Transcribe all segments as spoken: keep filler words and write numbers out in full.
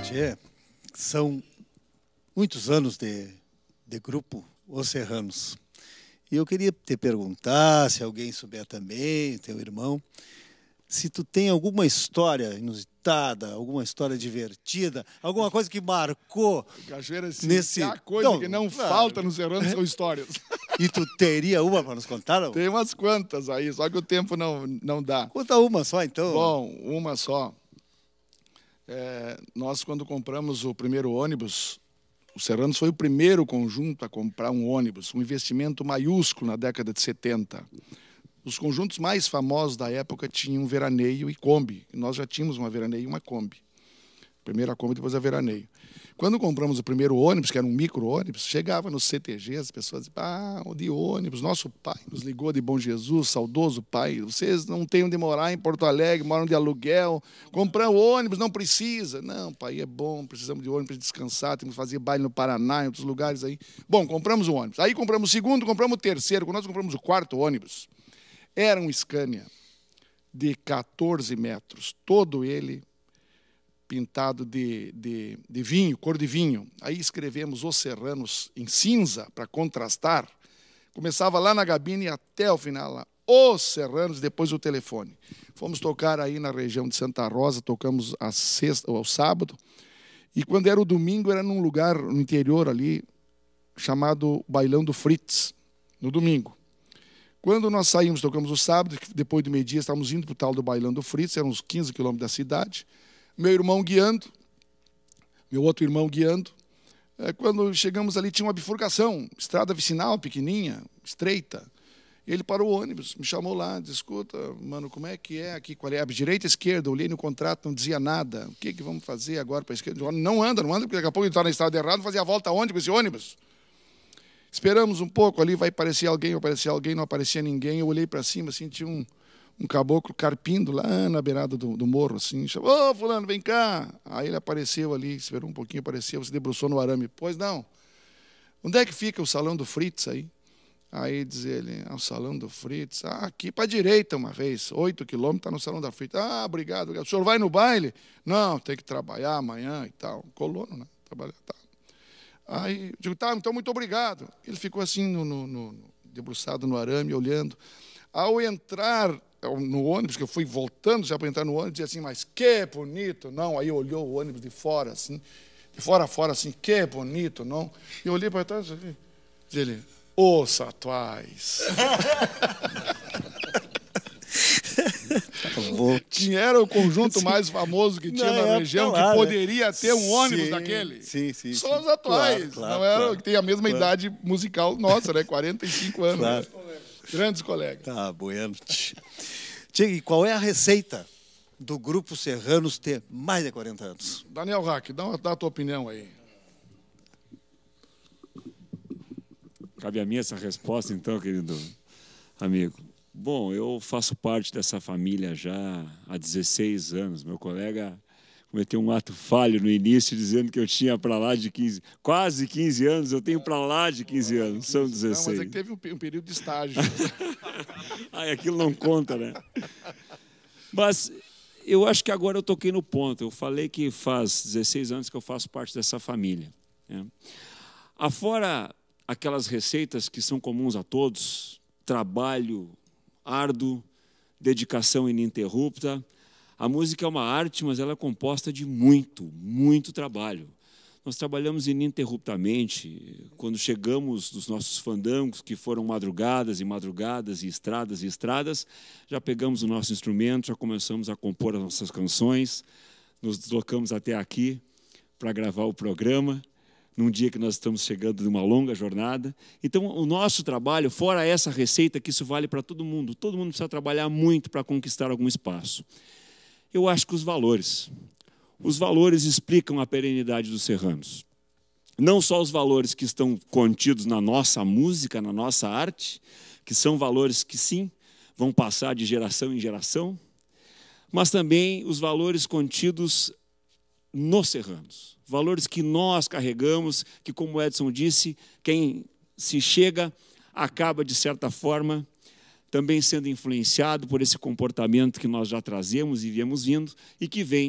Tchê, são muitos anos de, de grupo Os Serranos. E eu queria te perguntar, se alguém souber também, teu irmão, se tu tem alguma história inusitada, alguma história divertida, alguma coisa que marcou Cachoeira, sim, nesse... a coisa não, que não não, falta nos Serranos são histórias. E tu teria uma para nos contar? Não? Tem umas quantas aí, só que o tempo não, não dá. Conta uma só, então. Bom, uma só. É, nós, quando compramos o primeiro ônibus, o Serranos foi o primeiro conjunto a comprar um ônibus, um investimento maiúsculo na década de setenta. Os conjuntos mais famosos da época tinham Veraneio e Kombi. Nós já tínhamos uma Veraneio e uma Kombi. Primeiro a Kombi, depois a Veraneio. Quando compramos o primeiro ônibus, que era um micro-ônibus, chegava no C T G, as pessoas diziam, ah, de ônibus, nosso pai nos ligou de Bom Jesus, saudoso pai, vocês não têm onde morar em Porto Alegre, moram de aluguel, comprar o ônibus não precisa. Não, pai, é bom, precisamos de ônibus para descansar, temos que fazer baile no Paraná, em outros lugares aí. Bom, compramos o ônibus. Aí compramos o segundo, compramos o terceiro. Quando nós compramos o quarto ônibus, era um Scania de quatorze metros, todo ele pintado de, de, de vinho, cor de vinho. Aí escrevemos Os Serranos em cinza para contrastar. Começava lá na cabine e até o final lá. Os Serranos, depois o telefone. Fomos tocar aí na região de Santa Rosa, tocamos a sexta ou ao sábado. E quando era o domingo, era num lugar no interior ali, chamado Bailão do Fritz, no domingo. Quando nós saímos, tocamos o sábado, depois do meio-dia, estávamos indo para o tal do Bailão do Fritz, eram uns quinze quilômetros da cidade. Meu irmão guiando, meu outro irmão guiando. É, quando chegamos ali, tinha uma bifurcação, estrada vicinal, pequenininha, estreita. Ele parou o ônibus, me chamou lá, disse, escuta, mano, como é que é aqui? Qual é? A direita, esquerda, olhei no contrato, não dizia nada. O que, que vamos fazer agora para a esquerda? Não anda, não anda, porque daqui a pouco ele está na estrada errada, fazia a volta aonde com esse ônibus? Esperamos um pouco ali, vai aparecer alguém, vai aparecer alguém, não aparecia ninguém. Eu olhei para cima, assim, tinha um... um caboclo carpindo lá na beirada do, do morro, assim, chamou, ô, fulano, vem cá. Aí ele apareceu ali, esperou um pouquinho, apareceu, se debruçou no arame. Pois não. Onde é que fica o salão do Fritz aí? Aí diz ele, ah, o salão do Fritz, ah, aqui para a direita uma vez, oito quilômetros, está no salão da Fritz. Ah, obrigado, obrigado. O senhor vai no baile? Não, tem que trabalhar amanhã e tal. Colono, né? Trabalhar, tá. Aí, eu digo, tá, então muito obrigado. Ele ficou assim, no, no, no, debruçado no arame, olhando. Ao entrar no ônibus, que eu fui voltando já para entrar no ônibus, dizia assim, mas que bonito, não? Aí olhou o ônibus de fora, assim, de fora a fora, assim, que bonito, não? E eu olhei para trás, assim, dizia ele, ô, Satuais. Que era o conjunto mais famoso que tinha na, na região, claro, que poderia ter um ônibus sim, daquele. Sim, sim, Só sim. Os Atuais, claro, claro, não era claro, que tem a mesma claro. idade musical nossa, né? quarenta e cinco anos. Claro. Né? Grandes colegas. Tá, bueno. Tchê, e qual é a receita do Grupo Serranos ter mais de quarenta anos? Daniel Hack, dá, dá a tua opinião aí. Cabe a mim essa resposta, então, querido amigo. Bom, eu faço parte dessa família já há dezesseis anos. Meu colega cometeu um ato falho no início, dizendo que eu tinha para lá de quinze, quase quinze anos, eu tenho para lá de quinze anos, são dezesseis. Não, mas é que teve um, um período de estágio. Ai, aquilo não conta, né? Mas eu acho que agora eu toquei no ponto. Eu falei que faz dezesseis anos que eu faço parte dessa família. Né? Afora aquelas receitas que são comuns a todos, trabalho árduo, dedicação ininterrupta. A música é uma arte, mas ela é composta de muito, muito trabalho. Nós trabalhamos ininterruptamente. Quando chegamos dos nossos fandangos, que foram madrugadas e madrugadas, e estradas e estradas, já pegamos o nosso instrumento, já começamos a compor as nossas canções, nos deslocamos até aqui para gravar o programa, num dia que nós estamos chegando de uma longa jornada. Então, o nosso trabalho, fora essa receita, que isso vale para todo mundo, todo mundo precisa trabalhar muito para conquistar algum espaço. Eu acho que os valores. Os valores explicam a perenidade dos serranos. Não só os valores que estão contidos na nossa música, na nossa arte, que são valores que, sim, vão passar de geração em geração, mas também os valores contidos nos serranos. Valores que nós carregamos, que, como o Edson disse, quem se chega acaba, de certa forma, também sendo influenciado por esse comportamento que nós já trazemos e viemos vindo, e que vem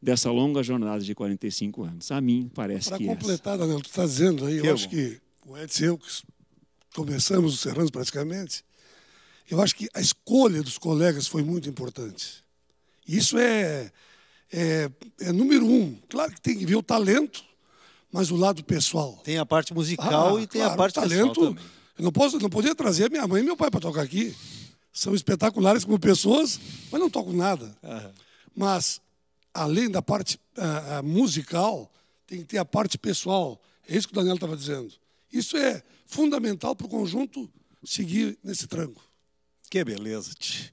dessa longa jornada de quarenta e cinco anos. A mim, parece Para que é. completar, Daniel, tu está dizendo aí, eu Que acho bom. que o Edson e eu que começamos os Serranos praticamente, eu acho que a escolha dos colegas foi muito importante. Isso é, é, é número um. Claro que tem que ver o talento, mas o lado pessoal. Tem a parte musical Ah, e tem claro, a parte o talento. pessoal também. Eu não posso, não podia trazer minha mãe e meu pai para tocar aqui. São espetaculares como pessoas, mas não tocam nada. Aham. Mas, além da parte ah, ah, musical, tem que ter a parte pessoal. É isso que o Daniel estava dizendo. Isso é fundamental para o conjunto seguir nesse tranco. Que beleza. tch.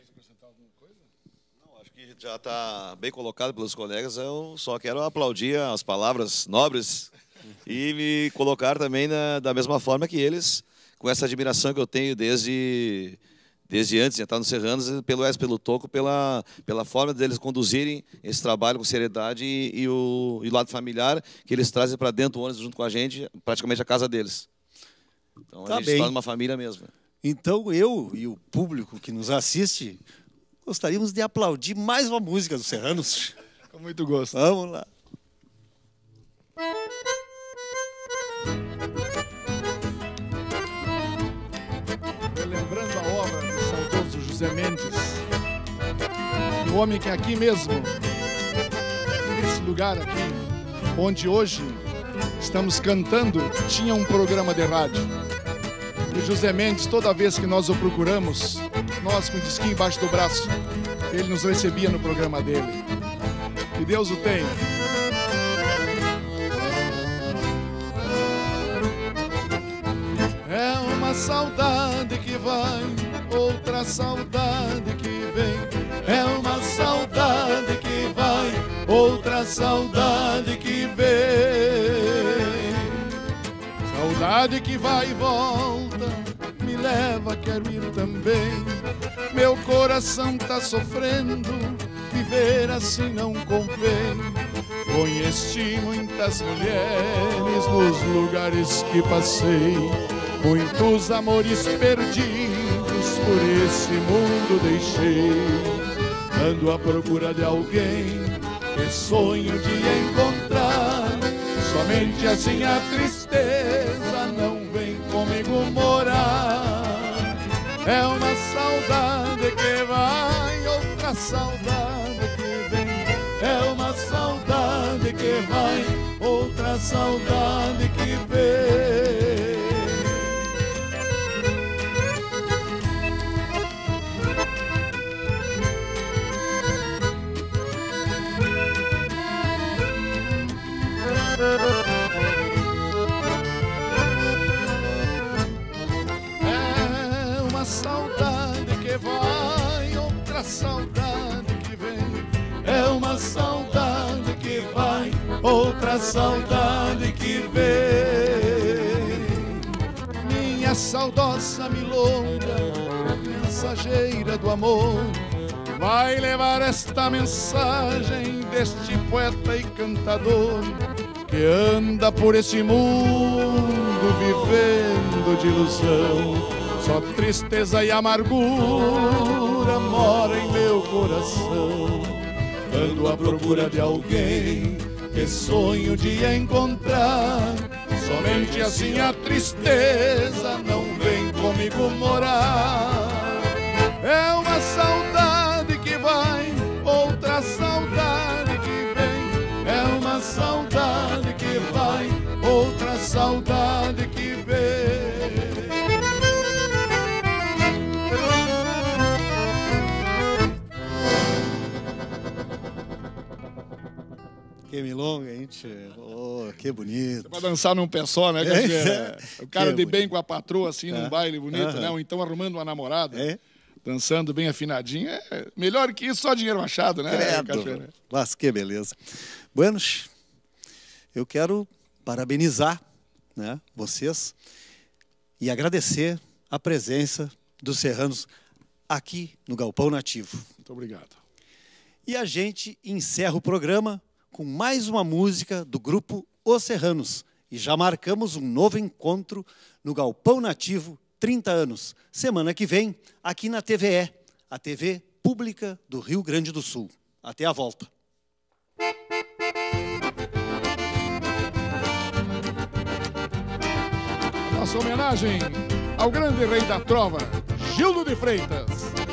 Não, acho que já está bem colocado pelos colegas. Eu só quero aplaudir as palavras nobres e me colocar também na, da mesma forma que eles, com essa admiração que eu tenho desde, desde antes de entrar nos Serranos, pelo Edson, pelo Toco, pela, pela forma deles conduzirem esse trabalho com seriedade e, e, o, e o lado familiar que eles trazem para dentro do ônibus junto com a gente, praticamente a casa deles. Então Tá a gente bem. se torna uma família mesmo. Então, eu e o público que nos assiste, gostaríamos de aplaudir mais uma música dos Serranos. Com muito gosto. Vamos lá. Relembrando a obra do saudoso José Mendes, um homem que aqui mesmo, nesse lugar aqui, onde hoje estamos cantando, tinha um programa de rádio. E o José Mendes, toda vez que nós o procuramos, nós com o disquinho embaixo do braço, ele nos recebia no programa dele. Que Deus o tenha. É uma saudade que vai, outra saudade que vem. É uma saudade que vai, outra saudade que vem. Saudade que vai e volta, me leva, quero ir também. Meu coração tá sofrendo, viver assim não convém. Conheci muitas mulheres nos lugares que passei, muitos amores perdidos por esse mundo deixei. Ando à procura de alguém que sonho de encontrar, somente assim a tristeza não vem comigo morar. É uma saudade que vai, outra saudade que vem. É uma saudade que vai, outra saudade que vem. É uma saudade que vai, outra saudade que vem. É uma saudade que vai, outra saudade que vem. Minha saudosa milonga, mensageira do amor, vai levar esta mensagem deste poeta e cantador que anda por esse mundo vivendo de ilusão. Só tristeza e amargura mora em meu coração. Ando à procura de alguém que sonho de encontrar, somente assim a tristeza não vem comigo morar. É uma saudade que vai, outra saudade que vem. É uma saudade que vai, outra saudade que vem. Que milonga, hein? tchê? Oh, que bonito. Pra dançar num pé só, né, Cachoeira? É. O cara Que de bem bonito. com a patroa, assim, num É. baile bonito, Aham. né? Ou então arrumando uma namorada, É? dançando bem afinadinho. É melhor que isso, só dinheiro machado, né, Cachoeira? Credo. Mas que beleza. Buenos, eu quero parabenizar, né, vocês e agradecer a presença dos serranos aqui no Galpão Nativo. Muito obrigado. E a gente encerra o programa com mais uma música do grupo Os Serranos. E já marcamos um novo encontro no Galpão Nativo, trinta anos. Semana que vem, aqui na T V E, a T V Pública do Rio Grande do Sul. Até a volta. nossa homenagem ao grande rei da trova, Gildo de Freitas.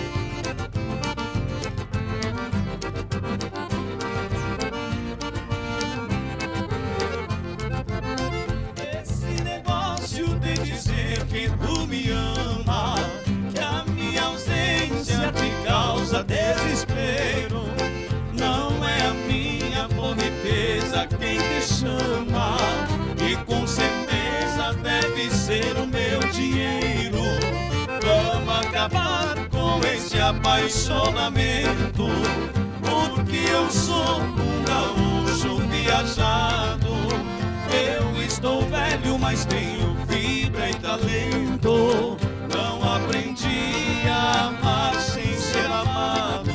Esse negócio de dizer que tu me ama, que a minha ausência te causa desespero, não é a minha boniteza quem te chama, e com certeza deve ser o meu dinheiro. Vamos acabar com esse apaixonamento, porque eu sou um gaúcho viajado. Eu estou velho, mas tenho fibra e talento. Não aprendi a amar sem ser amado.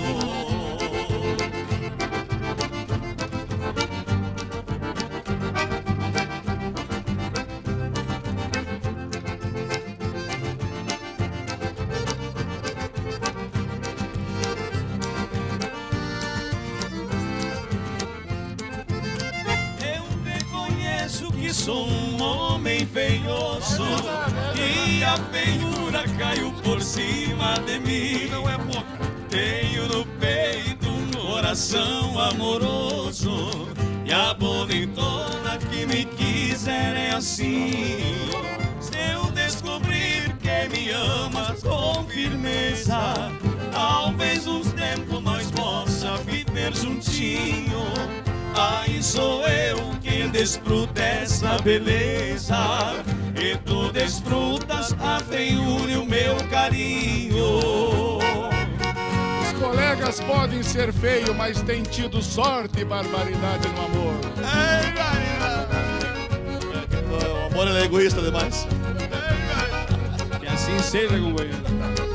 Que sou um homem feioso e a feiura caiu por cima de mim. Não é pouca. Tenho no peito um coração amoroso e a bonitona que me quiser é assim. Se eu descobrir que me ama com firmeza, talvez uns tempos nós possa viver juntinho. Aí sou eu que desfruto dessa beleza e tu desfrutas a feiura e o meu carinho. Os colegas podem ser feios, mas têm tido sorte e barbaridade no amor. Ei, Marina! O amor é egoísta demais. Que assim seja, companheiro.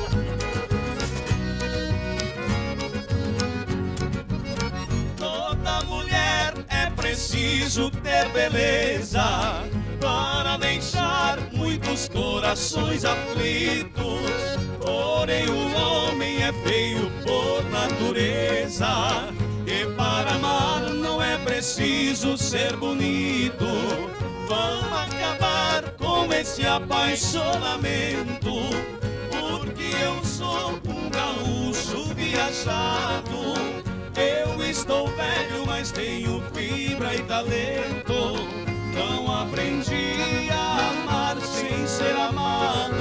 Preciso ter beleza para deixar muitos corações aflitos. Porém o homem é feio por natureza, e para amar não é preciso ser bonito. Vamos acabar com esse apaixonamento, porque eu sou um gaúcho viajado. Eu estou velho, mas tenho fibra e talento. Não aprendi a amar sem ser amado.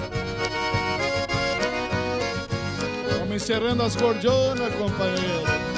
Vamos encerrando as gordonas, companheiro.